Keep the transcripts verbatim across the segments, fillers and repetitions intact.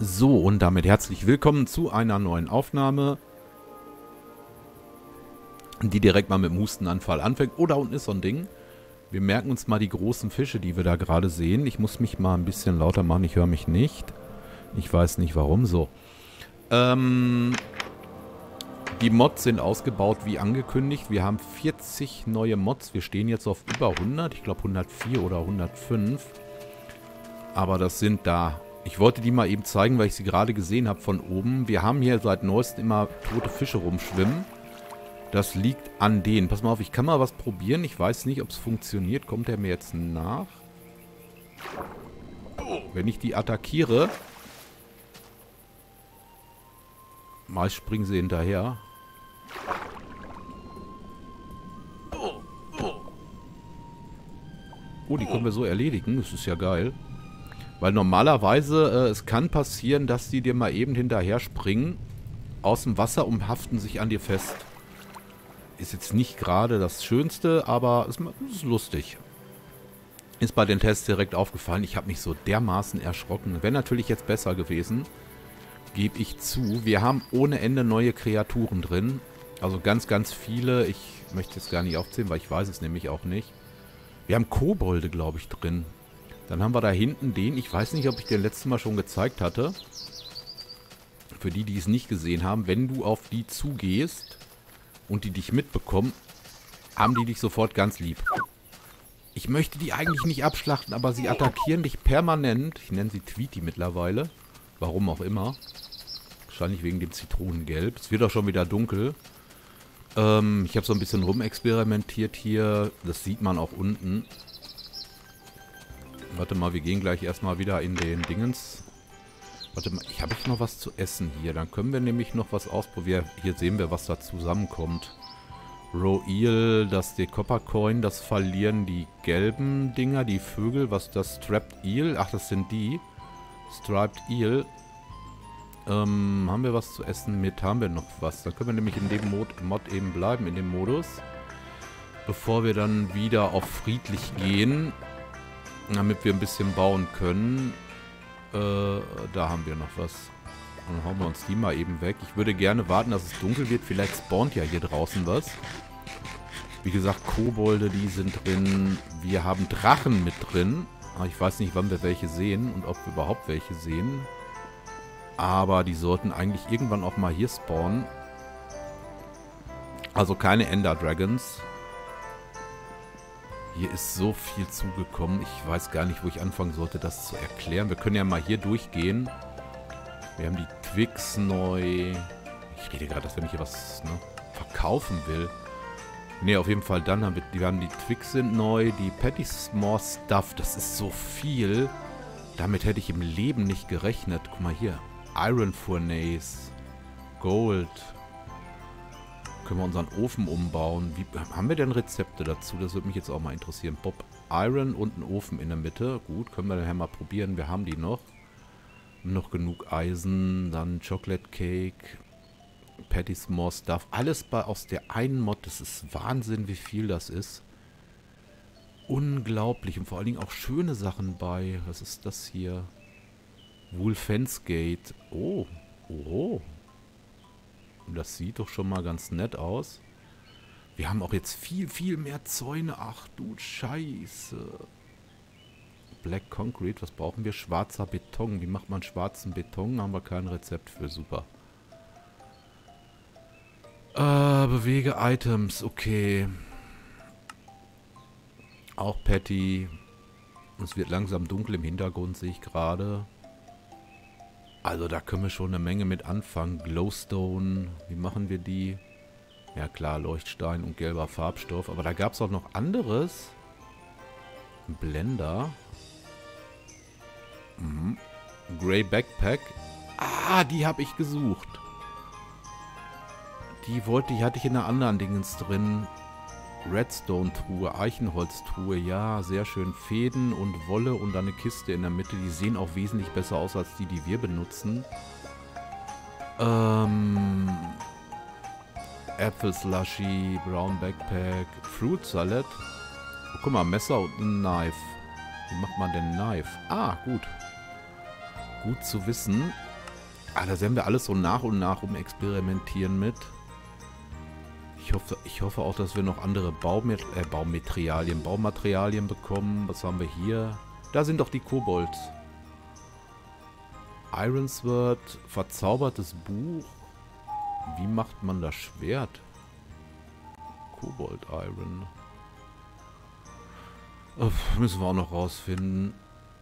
So, und damit herzlich willkommen zu einer neuen Aufnahme, die direkt mal mit dem Hustenanfall anfängt. Oh, da unten ist so ein Ding. Wir merken uns mal die großen Fische, die wir da gerade sehen. Ich muss mich mal ein bisschen lauter machen, ich höre mich nicht. Ich weiß nicht warum so. Ähm, die Mods sind ausgebaut wie angekündigt. Wir haben vierzig neue Mods. Wir stehen jetzt auf über hundert. Ich glaube hundertvier oder hundertfünf. Aber das sind da... Ich wollte die mal eben zeigen, weil ich sie gerade gesehen habe von oben. Wir haben hier seit neuestem immer tote Fische rumschwimmen. Das liegt an denen. Pass mal auf, ich kann mal was probieren. Ich weiß nicht, ob es funktioniert. Kommt er mir jetzt nach? Wenn ich die attackiere... Meist springen sie hinterher. Oh, die können wir so erledigen. Das ist ja geil. Weil normalerweise, äh, es kann passieren, dass die dir mal eben hinterher springen, aus dem Wasser und haften sich an dir fest. Ist jetzt nicht gerade das Schönste, aber es ist lustig. Ist bei den Tests direkt aufgefallen. Ich habe mich so dermaßen erschrocken. Wäre natürlich jetzt besser gewesen, gebe ich zu. Wir haben ohne Ende neue Kreaturen drin. Also ganz, ganz viele. Ich möchte jetzt gar nicht aufzählen, weil ich weiß es nämlich auch nicht. Wir haben Kobolde, glaube ich, drin. Dann haben wir da hinten den, ich weiß nicht, ob ich den letzten Mal schon gezeigt hatte. Für die, die es nicht gesehen haben, wenn du auf die zugehst und die dich mitbekommen, haben die dich sofort ganz lieb. Ich möchte die eigentlich nicht abschlachten, aber sie attackieren dich permanent. Ich nenne sie Tweety mittlerweile. Warum auch immer. Wahrscheinlich wegen dem Zitronengelb. Es wird auch schon wieder dunkel. Ähm, ich habe so ein bisschen rumexperimentiert hier. Das sieht man auch unten. Warte mal, wir gehen gleich erstmal wieder in den Dingens. Warte mal, ich habe ich noch was zu essen hier. Dann können wir nämlich noch was ausprobieren. Hier sehen wir, was da zusammenkommt. Raw Eel, das die Copper Coin, das verlieren die gelben Dinger, die Vögel. Was das? Strapped Eel? Ach, das sind die. Striped Eel. Ähm, haben wir was zu essen mit? Haben wir noch was? Dann können wir nämlich in dem Mod, Mod eben bleiben, in dem Modus. Bevor wir dann wieder auf friedlich gehen. Damit wir ein bisschen bauen können. Äh, da haben wir noch was. Dann hauen wir uns die mal eben weg. Ich würde gerne warten, dass es dunkel wird. Vielleicht spawnt ja hier draußen was. Wie gesagt, Kobolde, die sind drin. Wir haben Drachen mit drin. Aber ich weiß nicht, wann wir welche sehen und ob wir überhaupt welche sehen. Aber die sollten eigentlich irgendwann auch mal hier spawnen. Also keine Ender Dragons. Hier ist so viel zugekommen. Ich weiß gar nicht, wo ich anfangen sollte, das zu erklären. Wir können ja mal hier durchgehen. Wir haben die Twix neu. Ich rede gerade, dass wenn ich hier was ne, verkaufen will. Ne, auf jeden Fall dann haben wir, wir haben die Twix sind neu. Die Patty More Stuff, das ist so viel. Damit hätte ich im Leben nicht gerechnet. Guck mal hier. Iron Furnace. Gold. Können wir unseren Ofen umbauen? Wie, haben wir denn Rezepte dazu? Das würde mich jetzt auch mal interessieren. Bob Iron und ein Ofen in der Mitte. Gut, können wir dann mal probieren. Wir haben die noch. Noch genug Eisen. Dann Chocolate Cake. Patty's More Stuff. Alles bei, aus der einen Mod. Das ist Wahnsinn, wie viel das ist. Unglaublich. Und vor allen Dingen auch schöne Sachen bei. Was ist das hier? Wolfensgate. Oh. Oh. Das sieht doch schon mal ganz nett aus. Wir haben auch jetzt viel, viel mehr Zäune. Ach du Scheiße. Black Concrete, was brauchen wir? Schwarzer Beton. Wie macht man schwarzen Beton? Haben wir kein Rezept für. Super. Äh, bewege Items. Okay. Auch Patty. Es wird langsam dunkel im Hintergrund, sehe ich gerade. Also da können wir schon eine Menge mit anfangen. Glowstone, wie machen wir die? Ja klar, Leuchtstein und gelber Farbstoff. Aber da gab es auch noch anderes. Ein Blender. Mhm. Grey Backpack. Ah, die habe ich gesucht. Die wollte ich, hatte ich in einer anderen Dingens drin. Redstone-Truhe, Eichenholz-Truhe, ja, sehr schön. Fäden und Wolle und dann eine Kiste in der Mitte. Die sehen auch wesentlich besser aus als die, die wir benutzen. Ähm, Äpfel-Slushy, Brown Backpack, Fruit Salad. Oh, guck mal, Messer und ein Knife. Wie macht man denn ein Knife? Ah, gut. Gut zu wissen. Ah, da werden wir alles so nach und nach rumexperimentieren mit. Ich hoffe, ich hoffe auch, dass wir noch andere Baumet äh, Baumaterialien, Baumaterialien bekommen. Was haben wir hier? Da sind doch die Kobolds. Ironsword, verzaubertes Buch. Wie macht man das Schwert? Kobold Iron. Oh, müssen wir auch noch rausfinden.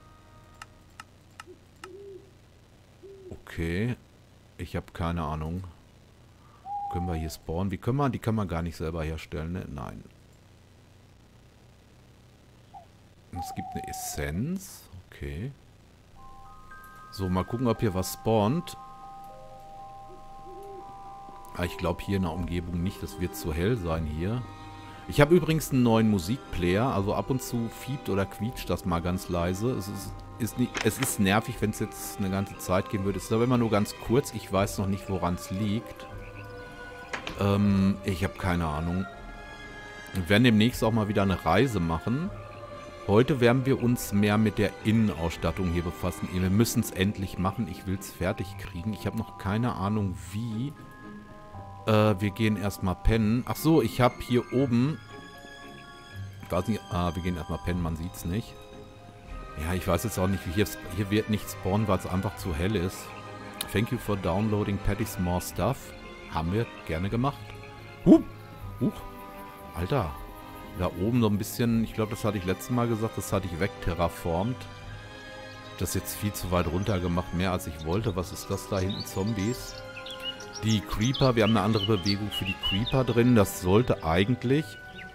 Okay. Ich habe keine Ahnung. Können wir hier spawnen? Wie können wir? Die kann man gar nicht selber herstellen, ne? Nein. Es gibt eine Essenz. Okay. So, mal gucken, ob hier was spawnt. Ah, ich glaube hier in der Umgebung nicht. Das wird zu hell sein hier. Ich habe übrigens einen neuen Musikplayer. Also ab und zu fiebt oder quietscht das mal ganz leise. Es ist, ist, nicht, es ist nervig, wenn es jetzt eine ganze Zeit gehen würde. Es ist aber immer nur ganz kurz. Ich weiß noch nicht, woran es liegt. Ähm, ich habe keine Ahnung. Wir werden demnächst auch mal wieder eine Reise machen. Heute werden wir uns mehr mit der Innenausstattung hier befassen. Wir müssen es endlich machen. Ich will es fertig kriegen. Ich habe noch keine Ahnung, wie. Äh, wir gehen erstmal pennen. Ach so, ich habe hier oben... Ich weiß nicht... Ah, wir gehen erstmal pennen, man sieht es nicht. Ja, ich weiß jetzt auch nicht, wie hier... Hier wird nicht spawnen, weil es einfach zu hell ist. Thank you for downloading Patty's More Stuff. Haben wir gerne gemacht. Huh! Huch! Alter! Da oben so ein bisschen... Ich glaube, das hatte ich letztes Mal gesagt. Das hatte ich wegterraformt. Das ist jetzt viel zu weit runter gemacht. Mehr als ich wollte. Was ist das da hinten? Zombies? Die Creeper, wir haben eine andere Bewegung für die Creeper drin. Das sollte eigentlich...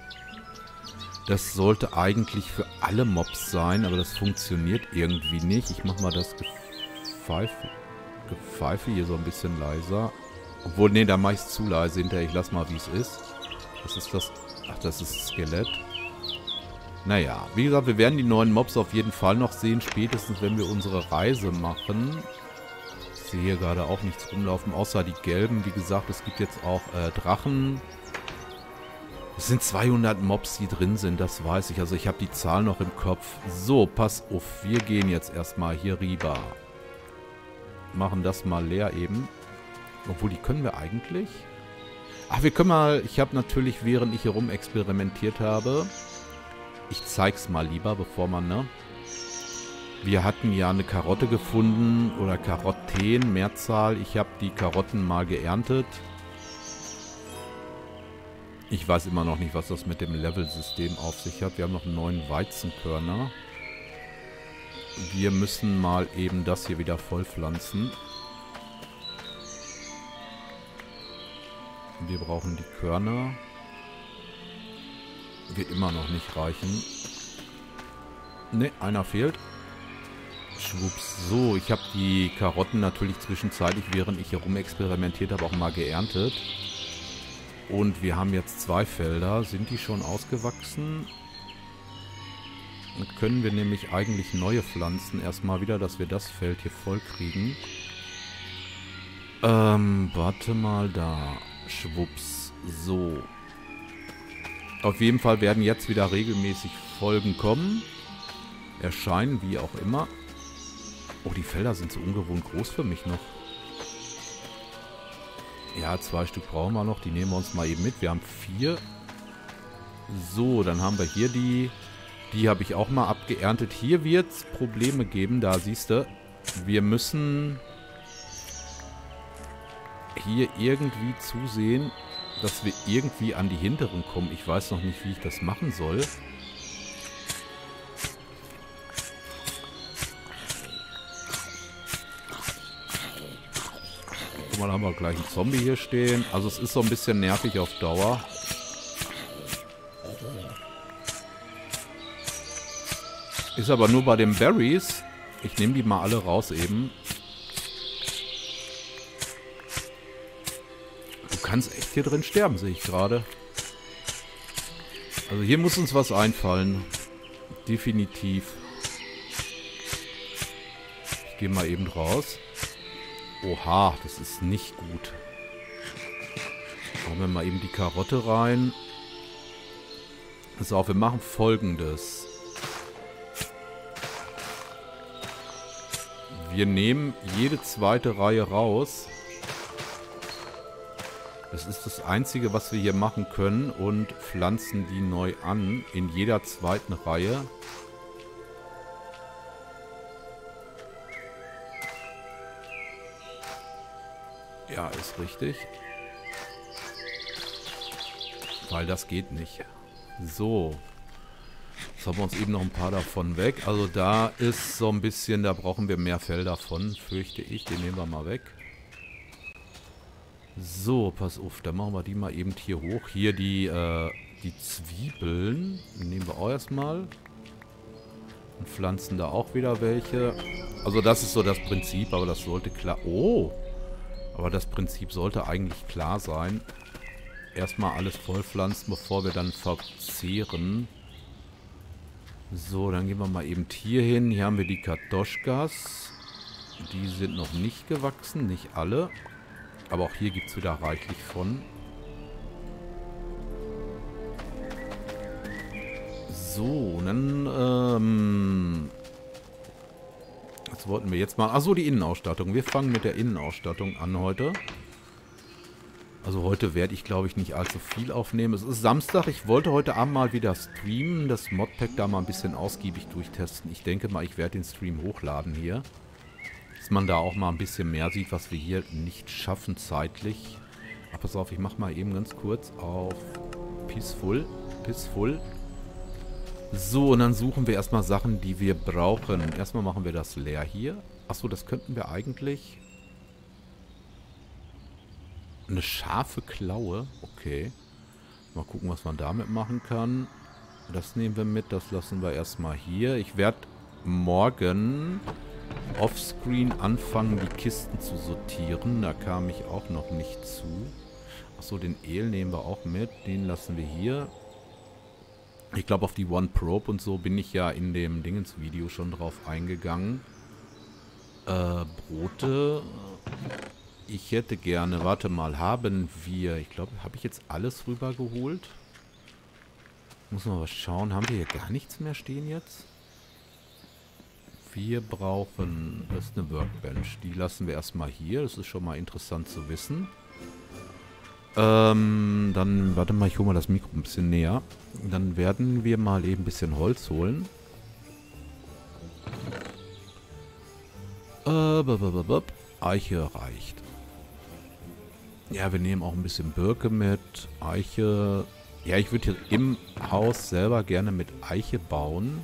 Das sollte eigentlich für alle Mobs sein, aber das funktioniert irgendwie nicht. Ich mach mal das Gepfeife, Gepfeife hier so ein bisschen leiser. Obwohl, nee, da mache ich es zu leise hinterher. Ich lass mal, wie es ist. Das ist das... Ach, das ist das Skelett. Naja, wie gesagt, wir werden die neuen Mobs auf jeden Fall noch sehen. Spätestens, wenn wir unsere Reise machen. Ich sehe hier gerade auch nichts rumlaufen, außer die gelben. Wie gesagt, es gibt jetzt auch äh, Drachen. Es sind zweihundert Mobs, die drin sind, das weiß ich. Also ich habe die Zahl noch im Kopf. So, pass auf. Wir gehen jetzt erstmal hier rüber. Machen das mal leer eben. Obwohl, die können wir eigentlich... Ach, wir können mal... Ich habe natürlich, während ich hier rum experimentiert habe... Ich zeig's mal lieber, bevor man, ne... Wir hatten ja eine Karotte gefunden, oder Karotten, Mehrzahl. Ich habe die Karotten mal geerntet. Ich weiß immer noch nicht, was das mit dem Level-System auf sich hat. Wir haben noch neun Weizenkörner. Wir müssen mal eben das hier wieder vollpflanzen. Wir brauchen die Körner. Wird immer noch nicht reichen. Ne, einer fehlt. Schwupps. So, ich habe die Karotten natürlich zwischenzeitlich, während ich hier rumexperimentiert habe, auch mal geerntet. Und wir haben jetzt zwei Felder. Sind die schon ausgewachsen? Dann können wir nämlich eigentlich neue pflanzen. Erstmal wieder, dass wir das Feld hier voll kriegen. Ähm, warte mal da. Schwupps. So. Auf jeden Fall werden jetzt wieder regelmäßig Folgen kommen. Erscheinen, wie auch immer. Oh, die Felder sind so ungewohnt groß für mich noch. Ja, zwei Stück brauchen wir noch. Die nehmen wir uns mal eben mit. Wir haben vier. So, dann haben wir hier die... Die habe ich auch mal abgeerntet. Hier wird es Probleme geben. Da siehst du, wir müssen hier irgendwie zusehen, dass wir irgendwie an die hinteren kommen. Ich weiß noch nicht, wie ich das machen soll. Guck mal, da haben wir gleich einen Zombie hier stehen. Also es ist so ein bisschen nervig auf Dauer. Ist aber nur bei den Berries. Ich nehme die mal alle raus eben. Du kannst echt hier drin sterben, sehe ich gerade. Also hier muss uns was einfallen. Definitiv. Ich gehe mal eben raus. Oha, das ist nicht gut. Schauen wir mal eben die Karotte rein. So, wir machen Folgendes. Wir nehmen jede zweite Reihe raus. Das ist das Einzige, was wir hier machen können und pflanzen die neu an in jeder zweiten Reihe. Ja, ist richtig. Weil das geht nicht. So. Jetzt haben wir uns eben noch ein paar davon weg. Also da ist so ein bisschen, da brauchen wir mehr Felder von, fürchte ich. Den nehmen wir mal weg. So, pass auf, dann machen wir die mal eben hier hoch. Hier die, äh, die Zwiebeln nehmen wir auch erstmal. Und pflanzen da auch wieder welche. Also das ist so das Prinzip, aber das sollte klar... Oh! Aber das Prinzip sollte eigentlich klar sein. Erstmal alles vollpflanzen, bevor wir dann verzehren. So, dann gehen wir mal eben hier hin. Hier haben wir die Kartoschkas. Die sind noch nicht gewachsen, nicht alle. Aber auch hier gibt es wieder reichlich von. So, dann, ähm... was wollten wir jetzt mal? Achso, die Innenausstattung. Wir fangen mit der Innenausstattung an heute. Also heute werde ich, glaube ich, nicht allzu viel aufnehmen. Es ist Samstag. Ich wollte heute Abend mal wieder streamen. Das Modpack da mal ein bisschen ausgiebig durchtesten. Ich denke mal, ich werde den Stream hochladen hier. Dass man da auch mal ein bisschen mehr sieht, was wir hier nicht schaffen zeitlich. Aber pass auf, ich mache mal eben ganz kurz auf Peaceful. Peaceful. So, und dann suchen wir erstmal Sachen, die wir brauchen. Erstmal machen wir das leer hier. Achso, das könnten wir eigentlich... Eine scharfe Klaue. Okay. Mal gucken, was man damit machen kann. Das nehmen wir mit. Das lassen wir erstmal hier. Ich werde morgen offscreen anfangen, die Kisten zu sortieren. Da kam ich auch noch nicht zu. Achso, den El nehmen wir auch mit. Den lassen wir hier. Ich glaube, auf die One Probe und so bin ich ja in dem Dingens-Video schon drauf eingegangen. Äh, Brote... Ich hätte gerne, warte mal, haben wir, ich glaube, habe ich jetzt alles rübergeholt? Muss mal was schauen, haben wir hier gar nichts mehr stehen jetzt? Wir brauchen, das ist eine Workbench, die lassen wir erstmal hier, das ist schon mal interessant zu wissen. Ähm, dann, warte mal, ich hole mal das Mikro ein bisschen näher. Dann werden wir mal eben ein bisschen Holz holen. Äh, Eiche reicht. Ja, wir nehmen auch ein bisschen Birke mit, Eiche. Ja, ich würde hier im Haus selber gerne mit Eiche bauen.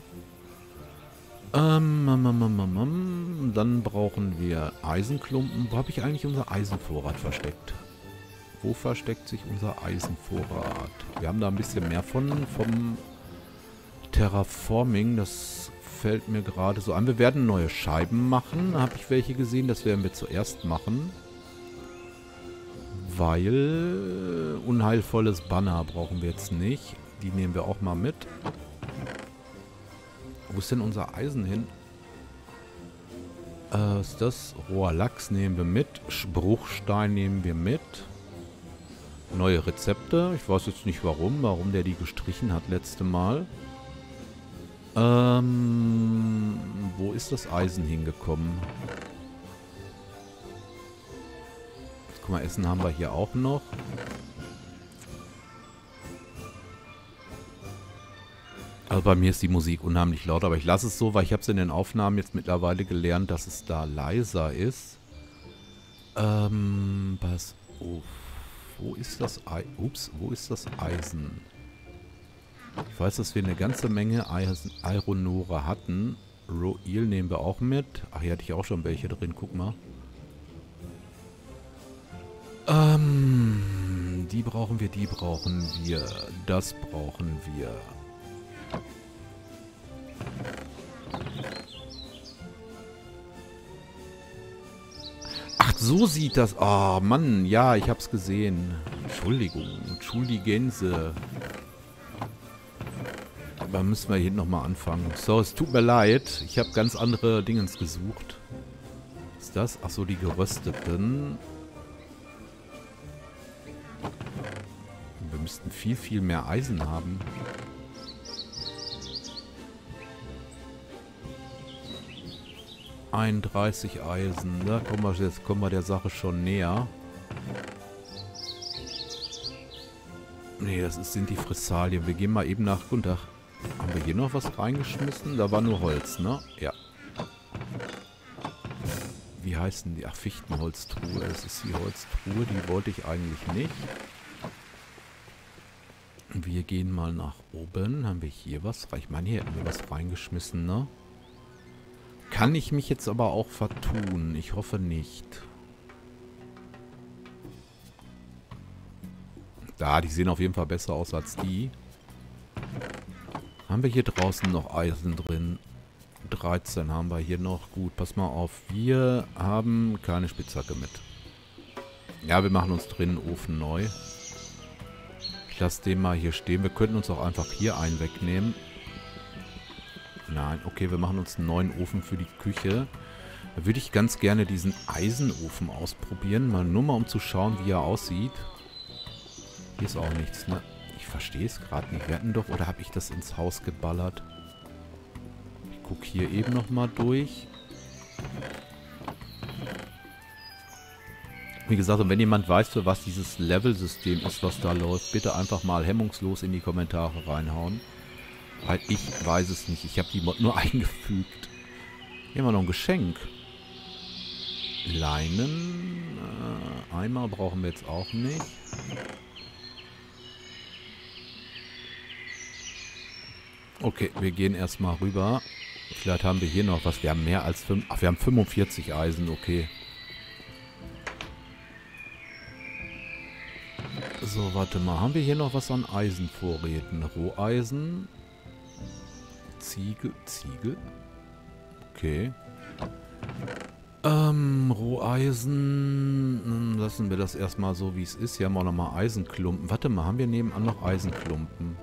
Ähm, ähm, ähm, ähm, ähm, dann brauchen wir Eisenklumpen. Wo habe ich eigentlich unser Eisenvorrat versteckt? Wo versteckt sich unser Eisenvorrat? Wir haben da ein bisschen mehr von, vom Terraforming. Das fällt mir gerade so an. Wir werden neue Scheiben machen. Da habe ich welche gesehen. Das werden wir zuerst machen. Weil unheilvolles Banner brauchen wir jetzt nicht. Die nehmen wir auch mal mit. Wo ist denn unser Eisen hin? Äh, ist das? Roher Lachs nehmen wir mit. Bruchstein nehmen wir mit. Neue Rezepte. Ich weiß jetzt nicht warum. Warum der die gestrichen hat letzte Mal. Ähm, wo ist das Eisen hingekommen? Guck mal, Essen haben wir hier auch noch. Also bei mir ist die Musik unheimlich laut, aber ich lasse es so, weil ich habe es in den Aufnahmen jetzt mittlerweile gelernt, dass es da leiser ist. Ähm, pass auf. Wo ist das Ei? Ups, wo ist das Eisen? Ich weiß, dass wir eine ganze Menge Eisen Ironore hatten. Roel nehmen wir auch mit. Ach, hier hatte ich auch schon welche drin, guck mal. Ähm, die brauchen wir, die brauchen wir. Das brauchen wir. Ach, so sieht das... Oh, Mann, ja, ich hab's gesehen. Entschuldigung, Entschuldigense. Aber müssen wir hier nochmal anfangen. So, es tut mir leid. Ich habe ganz andere Dingens gesucht. Was ist das? Ach so, die gerösteten. Wir müssten viel, viel mehr Eisen haben. einunddreißig Eisen. Da kommen wir, jetzt kommen wir der Sache schon näher. Nee, das ist, sind die Fressalien. Wir gehen mal eben nach... Guten Tag. Haben wir hier noch was reingeschmissen? Da war nur Holz, ne? Ja. Wie heißen die? Ach, Fichtenholztruhe. Das ist die Holztruhe. Die wollte ich eigentlich nicht. Wir gehen mal nach oben. Haben wir hier was? Ich meine, hier hätten wir was reingeschmissen, ne? Kann ich mich jetzt aber auch vertun? Ich hoffe nicht. Da, die sehen auf jeden Fall besser aus als die. Haben wir hier draußen noch Eisen drin? dreizehn haben wir hier noch. Gut, pass mal auf. Wir haben keine Spitzhacke mit. Ja, wir machen uns drin einen Ofen neu. Ich lasse den mal hier stehen. Wir könnten uns auch einfach hier einen wegnehmen. Nein, okay, wir machen uns einen neuen Ofen für die Küche. Da würde ich ganz gerne diesen Eisenofen ausprobieren. Mal nur mal, um zu schauen, wie er aussieht. Hier ist auch nichts, ne? Ich verstehe es gerade nicht. Wir hatten doch, oder habe ich das ins Haus geballert? Ich gucke hier eben nochmal durch. Wie gesagt, und wenn jemand weiß, für was dieses Level-System ist, was da läuft, bitte einfach mal hemmungslos in die Kommentare reinhauen. Weil ich weiß es nicht. Ich habe die Mod nur eingefügt. Hier haben wir noch ein Geschenk. Leinen. Äh, Eimer brauchen wir jetzt auch nicht. Okay, wir gehen erstmal rüber. Vielleicht haben wir hier noch was. Wir haben mehr als fünf. Ach, wir haben fünfundvierzig Eisen. Okay. So, warte mal. Haben wir hier noch was an Eisenvorräten? Roheisen. Ziegel. Ziegel? Okay. Ähm, Roheisen. Lassen wir das erstmal so, wie es ist. Hier haben wir auch nochmal Eisenklumpen. Warte mal, haben wir nebenan noch Eisenklumpen?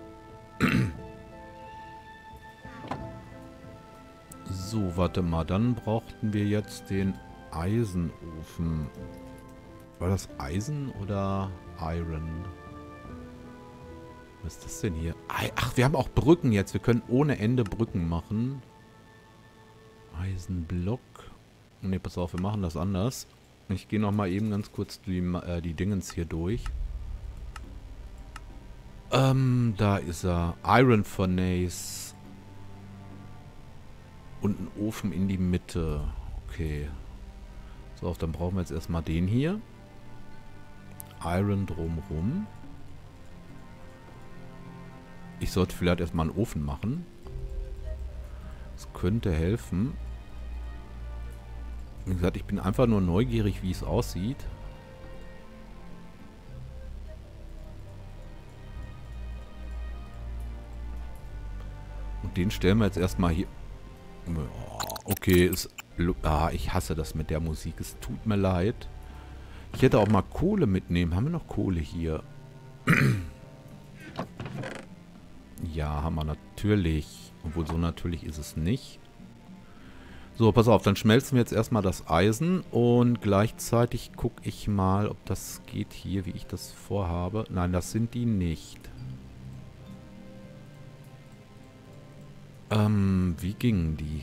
So, warte mal. Dann brauchten wir jetzt den Eisenofen. War das Eisen oder Iron? Was ist das denn hier? Ach, wir haben auch Brücken jetzt. Wir können ohne Ende Brücken machen. Eisenblock. Ne, pass auf, wir machen das anders. Ich gehe nochmal eben ganz kurz die, äh, die Dingens hier durch. Ähm, da ist er. Iron Furnace. Und ein Ofen in die Mitte. Okay. So, dann brauchen wir jetzt erstmal den hier. Iron drumrum. Ich sollte vielleicht erstmal einen Ofen machen. Das könnte helfen. Wie gesagt, ich bin einfach nur neugierig, wie es aussieht. Und den stellen wir jetzt erstmal hier. Okay, ist, ah, ich hasse das mit der Musik. Es tut mir leid. Ich hätte auch mal Kohle mitnehmen. Haben wir noch Kohle hier? Ja, haben wir natürlich. Obwohl, so natürlich ist es nicht. So, pass auf. Dann schmelzen wir jetzt erstmal das Eisen. Und gleichzeitig gucke ich mal, ob das geht hier, wie ich das vorhabe. Nein, das sind die nicht. Ähm, wie gingen die?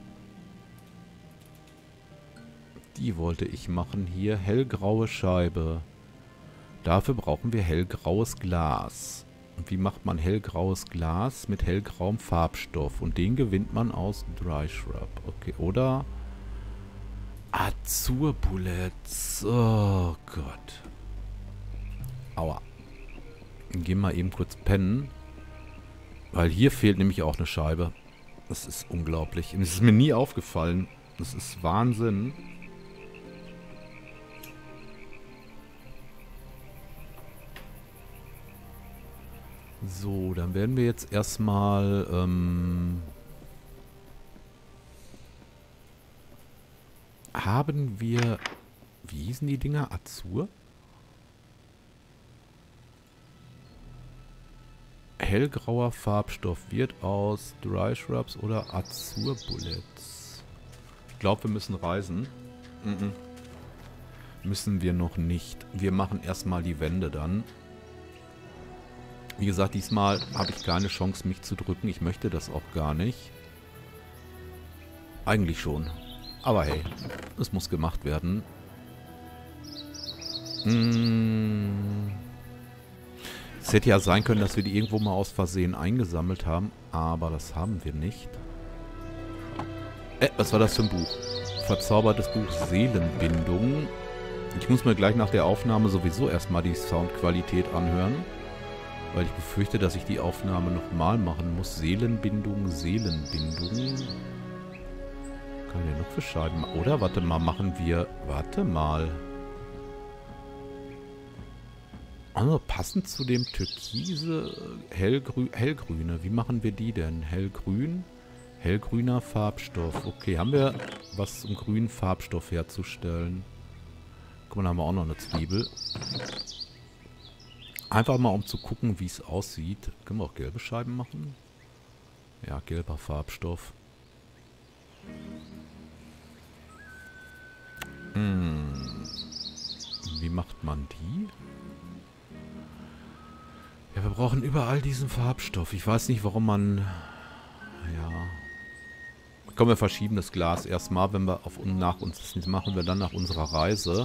Die wollte ich machen hier. Hellgraue Scheibe. Dafür brauchen wir hellgraues Glas. Und wie macht man hellgraues Glas? Mit hellgrauem Farbstoff. Und den gewinnt man aus Dry Shrub. Okay, oder Azur Bullets. Oh Gott. Aua. Gehen wir eben kurz pennen. Weil hier fehlt nämlich auch eine Scheibe. Das ist unglaublich. Und es ist mir nie aufgefallen. Das ist Wahnsinn. So, dann werden wir jetzt erstmal ähm, haben wir, wie hießen die Dinger? Azur? Hellgrauer Farbstoff wird aus Dry Shrubs oder Azur Bullets. Ich glaube, wir müssen reisen. Mhm. Müssen wir noch nicht. Wir machen erstmal die Wände dann. Wie gesagt, diesmal habe ich keine Chance, mich zu drücken. Ich möchte das auch gar nicht. Eigentlich schon. Aber hey, es muss gemacht werden. Hm. Es hätte ja sein können, dass wir die irgendwo mal aus Versehen eingesammelt haben. Aber das haben wir nicht. Äh, was war das für ein Buch? Verzaubertes Buch Seelenbindung. Ich muss mir gleich nach der Aufnahme sowieso erstmal die Soundqualität anhören. Weil ich befürchte, dass ich die Aufnahme nochmal machen muss. Seelenbindung, Seelenbindung. Kann ich noch für Scheiben? Oder, warte mal, machen wir... Warte mal. Also, passend zu dem Türkise, hellgrü hellgrüne. Wie machen wir die denn? Hellgrün? Hellgrüner Farbstoff. Okay, haben wir was, um grünen Farbstoff herzustellen? Guck mal, da haben wir auch noch eine Zwiebel. Einfach mal, um zu gucken, wie es aussieht. Können wir auch gelbe Scheiben machen? Ja, gelber Farbstoff. Hm. Wie macht man die? Ja, wir brauchen überall diesen Farbstoff. Ich weiß nicht, warum man... Ja... Komm, wir verschieben das Glas erstmal, wenn wir auf und nach uns das nicht machen, wir dann nach unserer Reise.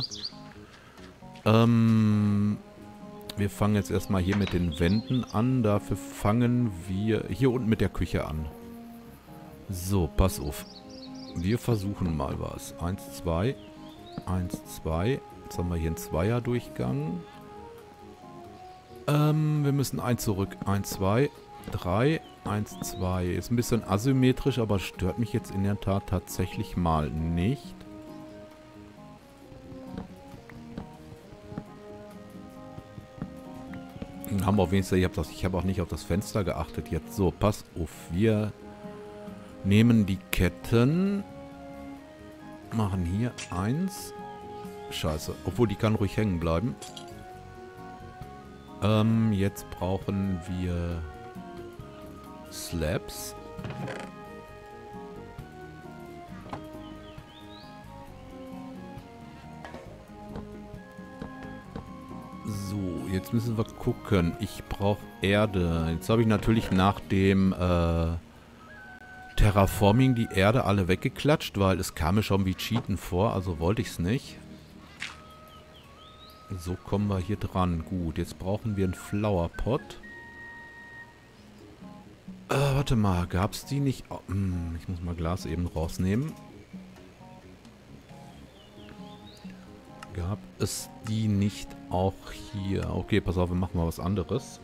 Ähm... Wir fangen jetzt erstmal hier mit den Wänden an. Dafür fangen wir hier unten mit der Küche an. So, pass auf. Wir versuchen mal was. Eins, zwei. Eins, zwei. Jetzt haben wir hier einen Zweier-Durchgang. Ähm, wir müssen eins zurück. Eins, zwei, drei. Eins, zwei. Ist ein bisschen asymmetrisch, aber stört mich jetzt in der Tat tatsächlich mal nicht. Haben wir auf jeden Fall, ich habe das, ich habe auch nicht auf das Fenster geachtet jetzt. So, pass auf. Wir nehmen die Ketten. Machen hier eins. Scheiße. Obwohl, die kann ruhig hängen bleiben. Ähm, jetzt brauchen wir Slabs. So, jetzt müssen wir gucken. Ich brauche Erde. Jetzt habe ich natürlich nach dem äh, Terraforming die Erde alle weggeklatscht, weil es kam mir schon wie Cheaten vor, also wollte ich es nicht. So kommen wir hier dran. Gut, jetzt brauchen wir einen Flowerpot. Äh, warte mal, gab es die nicht? Oh, hm, ich muss mal Glas eben rausnehmen. Gab es die nicht auch hier? Okay, pass auf, wir machen mal was anderes.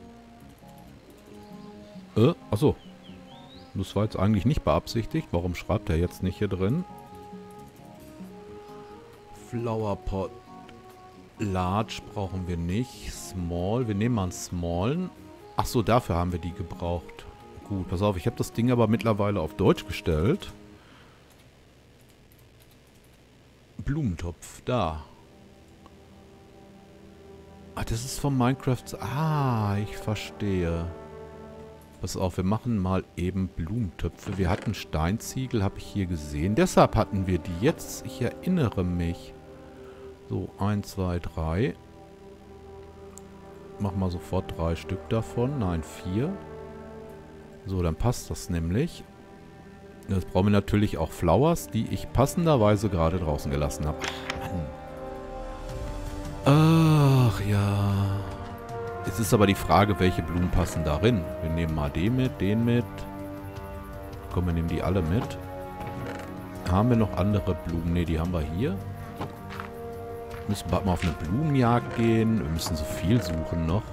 Äh, achso. Das war jetzt eigentlich nicht beabsichtigt. Warum schreibt er jetzt nicht hier drin? Flowerpot. Large brauchen wir nicht. Small. Wir nehmen mal einen Smallen. Achso, dafür haben wir die gebraucht. Gut, pass auf, ich habe das Ding aber mittlerweile auf Deutsch gestellt. Blumentopf, da. Ah, das ist von Minecraft. Ah, ich verstehe. Pass auf, wir machen mal eben Blumentöpfe. Wir hatten Steinziegel, habe ich hier gesehen. Deshalb hatten wir die jetzt. Ich erinnere mich. So, eins, zwei, drei. Mach mal sofort drei Stück davon. Nein, vier. So, dann passt das nämlich. Jetzt brauchen wir natürlich auch Flowers, die ich passenderweise gerade draußen gelassen habe. Mann. Ach ja. Jetzt ist aber die Frage, welche Blumen passen darin. Wir nehmen mal den mit, den mit. Komm, wir nehmen die alle mit. Haben wir noch andere Blumen? Ne, die haben wir hier. Müssen bald mal auf eine Blumenjagd gehen. Wir müssen so viel suchen noch.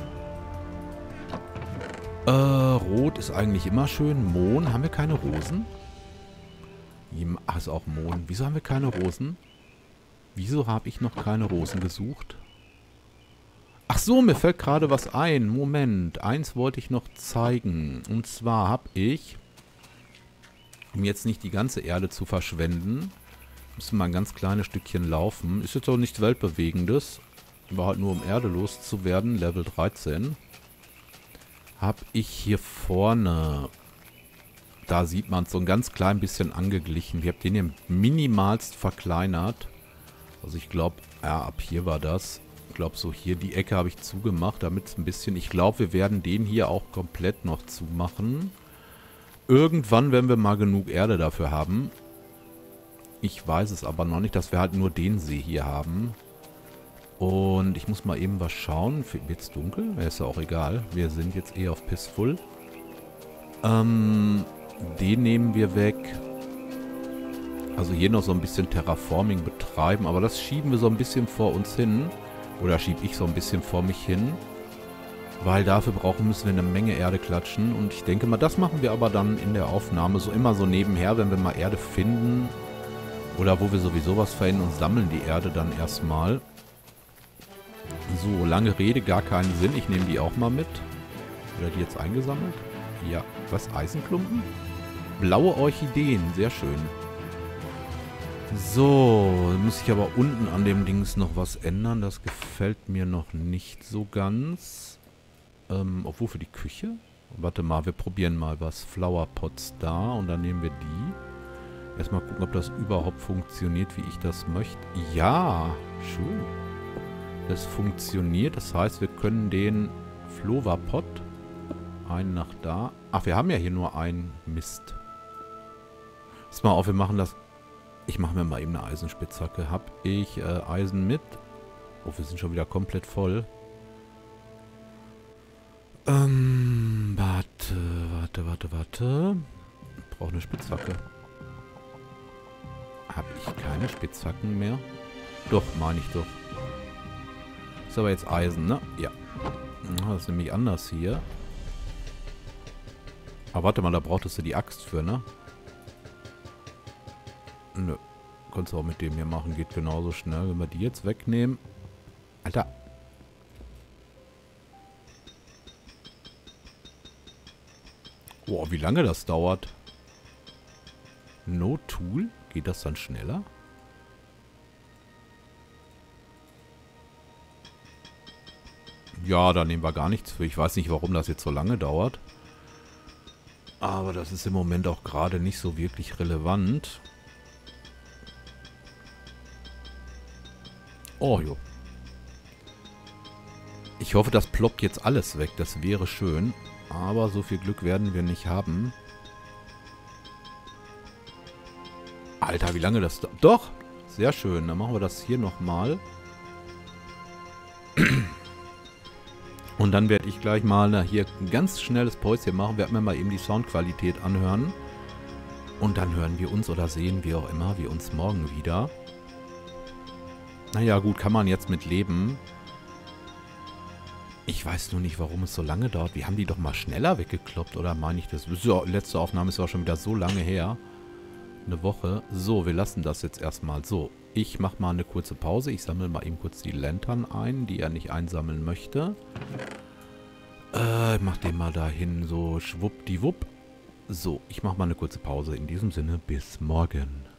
Äh, Rot ist eigentlich immer schön. Mohn. Haben wir keine Rosen? Ach, ist auch Mohn. Wieso haben wir keine Rosen? Wieso habe ich noch keine Rosen gesucht? Ach so, mir fällt gerade was ein. Moment. Eins wollte ich noch zeigen. Und zwar habe ich, um jetzt nicht die ganze Erde zu verschwenden, müssen wir ein ganz kleines Stückchen laufen. Ist jetzt auch nichts Weltbewegendes. War halt nur, um Erde loszuwerden. Level dreizehn. Habe ich hier vorne, da sieht man es so ein ganz klein bisschen angeglichen. Ich habe den hier minimalst verkleinert. Also ich glaube, ja, ab hier war das. Ich glaube, so hier die Ecke habe ich zugemacht, damit es ein bisschen... Ich glaube, wir werden den hier auch komplett noch zumachen. Irgendwann, wenn wir mal genug Erde dafür haben. Ich weiß es aber noch nicht, dass wir halt nur den See hier haben. Und ich muss mal eben was schauen. Wird's dunkel? Ja, ist ja auch egal. Wir sind jetzt eher auf Peaceful. Ähm, den nehmen wir weg. Also hier noch so ein bisschen Terraforming betreiben. Aber das schieben wir so ein bisschen vor uns hin. Oder schiebe ich so ein bisschen vor mich hin. Weil dafür brauchen müssen wir eine Menge Erde klatschen. Und ich denke mal, das machen wir aber dann in der Aufnahme so immer so nebenher, wenn wir mal Erde finden. Oder wo wir sowieso was verändern und sammeln die Erde dann erstmal. So, lange Rede, gar keinen Sinn. Ich nehme die auch mal mit. Oder die jetzt eingesammelt? Ja. Was? Eisenklumpen? Blaue Orchideen. Sehr schön. So, muss ich aber unten an dem Dings noch was ändern. Das gefällt mir noch nicht so ganz. Ähm, obwohl für die Küche? Warte mal, wir probieren mal was. Flower Pots da und dann nehmen wir die. Erstmal gucken, ob das überhaupt funktioniert, wie ich das möchte. Ja, schön. Das funktioniert. Das heißt, wir können den Flower Pot einen nach da. Ach, wir haben ja hier nur einen Mist. Pass mal auf, wir machen das. Ich mache mir mal eben eine Eisenspitzhacke. Hab ich äh, Eisen mit? Oh, wir sind schon wieder komplett voll. Ähm, warte, warte, warte, warte. Ich brauche eine Spitzhacke. Habe ich keine Spitzhacken mehr? Doch, meine ich doch. Ist aber jetzt Eisen, ne? Ja. Das ist nämlich anders hier. Aber warte mal, da brauchtest du die Axt für, ne? Nö. Kannst du auch mit dem hier machen. Geht genauso schnell. Wenn wir die jetzt wegnehmen. Alter. Boah, wie lange das dauert. No Tool? Geht das dann schneller? Ja, da nehmen wir gar nichts für. Ich weiß nicht, warum das jetzt so lange dauert. Aber das ist im Moment auch gerade nicht so wirklich relevant. Oh, jo. Ich hoffe, das ploppt jetzt alles weg. Das wäre schön. Aber so viel Glück werden wir nicht haben. Alter, wie lange das dauert. Doch! Sehr schön. Dann machen wir das hier nochmal. Und dann werde ich gleich mal na, hier ein ganz schnelles Päuschen machen. Werden wir mal eben die Soundqualität anhören. Und dann hören wir uns oder sehen wir auch immer wir uns morgen wieder. Naja, gut, kann man jetzt mit leben. Ich weiß nur nicht, warum es so lange dauert. Wir haben die doch mal schneller weggekloppt, oder meine ich das? Die letzte Aufnahme ist auch schon wieder so lange her. Eine Woche. So, wir lassen das jetzt erstmal. So, ich mache mal eine kurze Pause. Ich sammle mal eben kurz die Lantern ein, die er nicht einsammeln möchte. Äh, ich mach den mal dahin, so schwuppdiwupp. So, ich mache mal eine kurze Pause. In diesem Sinne, bis morgen.